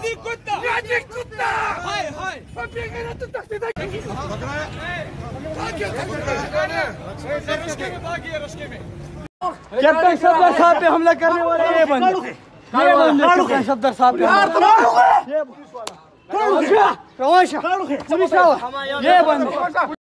कुत्ता हाय हाय कैप्टन सफदर साहब पे हमला करने वाले ये बंदे सफदर साहब पे ये बंदे